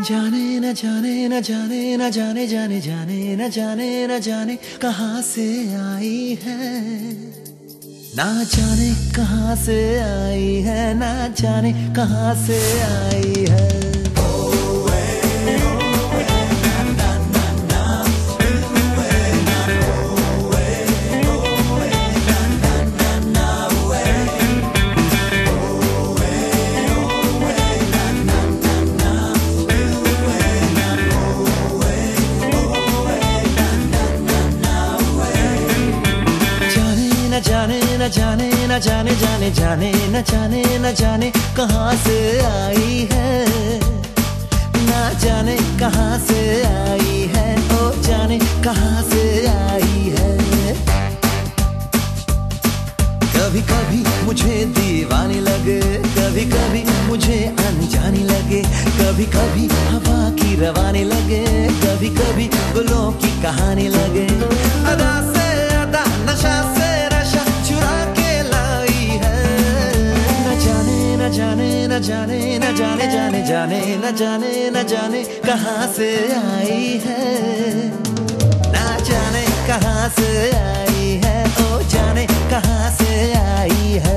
जाने न जाने न जाने न जाने जाने जाने न जाने न जाने कहाँ से आई है, ना जाने कहाँ से आई है, ना जाने कहाँ से आई है। न जाने न जाने न जाने जाने जाने न जाने न जाने कहाँ से आई है, ना जाने कहाँ से आई है, ओ जाने कहाँ से आई है। कभी कभी मुझे दीवानी लगे, कभी कभी मुझे अनजानी लगे, कभी कभी हवा की रवानी लगे, कभी कभी गुलों की कहानी लगे। अदा से अदा, नशा से चुरा के लाई है, न जाने न जाने न जाने न जाने जाने जाने न जाने न जाने कहाँ से आई है, न जाने कहाँ से आई है, ओ जाने कहाँ से आई है।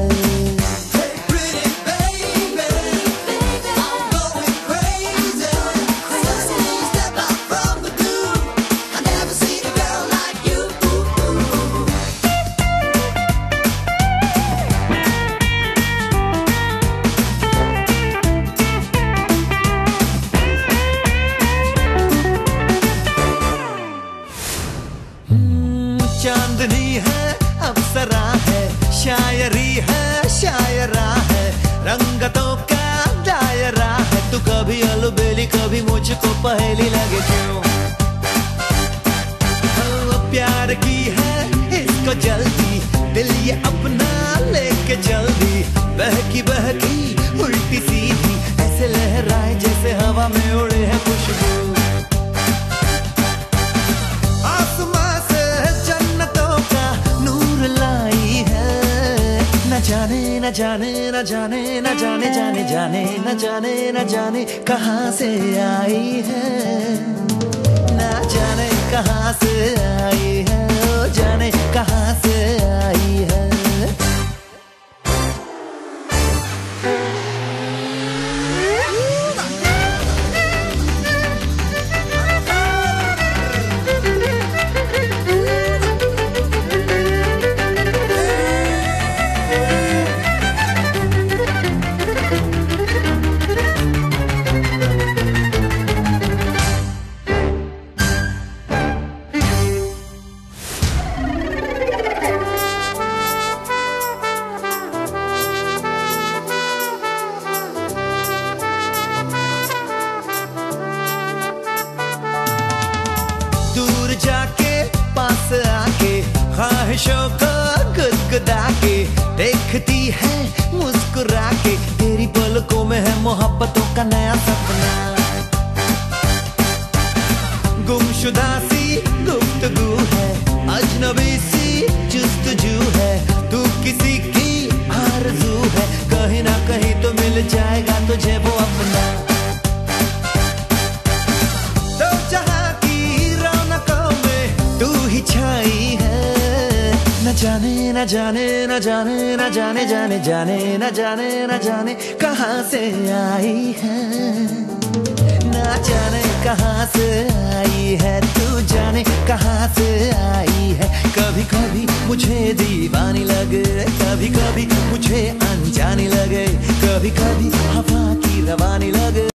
चांदनी है, अप्सरा है, शायरी है, शायरा है, रंगतों का दायरा है। तू कभी अलबेली कभी मुझको पहेली लगे क्यों, प्यार की है इसको जल्दी, दिल ये अपना लेके जल्दी, बहकी बहकी उल्टी सीधी ऐसे लहराए जैसे हवा में उड़े है खुशबू। न जाने न जाने न जाने न जाने जाने जाने न जाने न जाने कहाँ से आई है, न जाने कहाँ से आई है, ओ जाने कहाँ से आई है। जाके पास आके ख्वाहिशों को गुदगुदा के देखती है मुस्कुरा के, तेरी पलकों में है मोहब्बतों का नया सपना। गुमशुदा सी गुफ्तगू है, अजनबी सी जुस्तजू है, तू किसी की आरज़ू है, कहीं ना कहीं तो मिल जाएगा तुझे वो अपना। छाई है, न जाने न जाने न जाने न जाने जाने जाने न जाने न जाने कहाँ से आई है, न जाने कहाँ से आई है, तू जाने कहाँ से आई है। कभी कभी मुझे दीवानी लगे, कभी कभी मुझे अनजानी लगे, कभी कभी हवा की रवानी लगे।